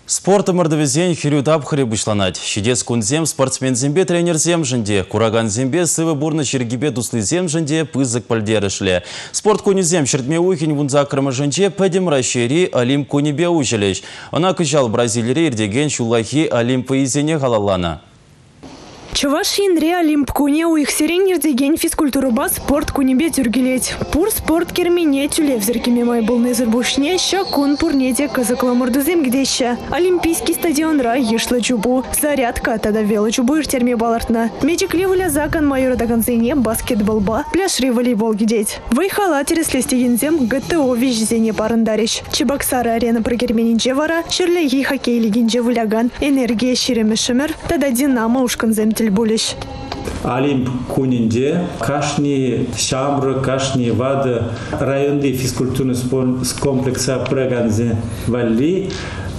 Спорт мордовизен хирю тапхари бушланать. Щедец кунзем, спортсмен зембе, тренер зем женде. Кураган зембе, сывы бурна чергибе дуслы зем женде, пызык пальдерышле. Спорт кунзем, щертме ухинь вунза крыма женде, пэдем ращери, алим кунебе ужелещ. Она кычал Бразилии ирдеген шулахи алим поизене галалана. Чуваш инре олимп куне у их сиренер деген физкультуру ба спорт кунебе тюргелеть. Пур спорт кермене тюлевзерки мемай был незербушне, ща кун пурнеде казакла мордузем гдеща. Олимпийский стадион рай ешла чубу. Зарядка тогда вела чубу иртерме балартна. Медик левыля закон майора до концене баскетбол ба, пляшри волейбол гидеть. Выехала тереслести янзем ГТО вижзене парандарищ. Чебоксары арена про керменинче вара, шерлеги хоккей лигинче выляган, энергия щиреме шимер, тогда динамо ушканзем Булищ. Олимп кунинде, кашни шамры, кашни вады, районный физкультурный комплекса Праганзе вали,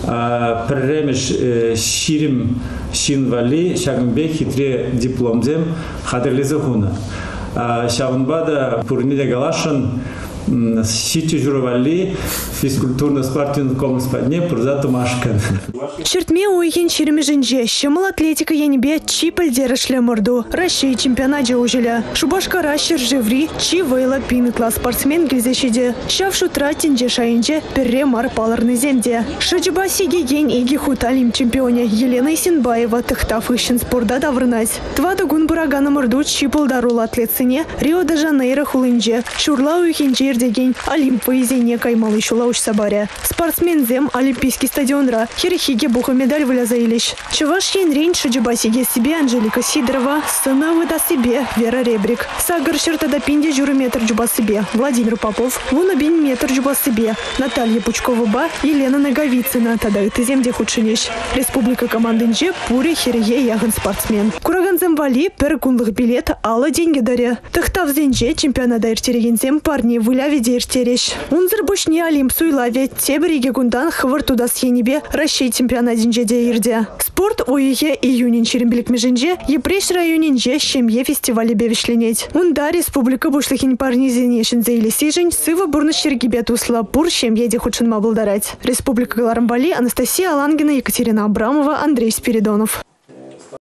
премеш ширим шин вали, шагмбе хитре дипломзем хадерлизе хуна. Шавнбада пурниде галашан сити журавали физкультурно-спортивный комплекс подне пурзату машкан. Чертме уйхин чирме женже, щемал атлетика янебе чи пальдерышле морду. Россия чемпионаде ужеля. Шубашка ращер живри, чи вейла пин класс спортсмен гильзещиде. Щавшу тратинже шайнже, перре мар паларный земде. Шаджиба сиги ген иги хуталим чемпионе Елена Исенбаева тыхтав ищен спорда даврнать. Твада гун бурагана морду чи полдарула атлетсыне Рио-де-Жанейро хулынже. Шурла уйхин деген олимп поезение каймалы шулауш сабаря. Спортсмен зем олимпийский стадион ра. Херихиге буха медаль вылязаилищ. Чуваш рейн шаджибасиге себе Анжелика Сидорова. Сына выда себе Вера Ребрик. Сагар шертада пинде жюры метр джуба себе. Владимир Попов. Вунабин метр джуба себе. Наталья Пучкова-ба. Елена Наговицына. Тада это земде худшинищ. Республика командынже пури херие яган спортсмен. Кураган земвали пер кунлых билет алла деньги даря. Тахтав зенже чемпионада иртерегензем парни выля видер терещ. Унзер бушне олимп суйлаве тебриге гундан хвар туда сьенебе Россия чемпионат динжеде ирде. Спорт ойе июнин черембелик меженже епреш районинже щемье фестивале бевишленеть. Унда республика бушлыхин парни зенешин заили сижень сыва бурна щергибе тусла пур щемье де худшин мабылдарать. Республика Галарамбали Анастасия Алангина, Екатерина Абрамова, Андрей Спиридонов.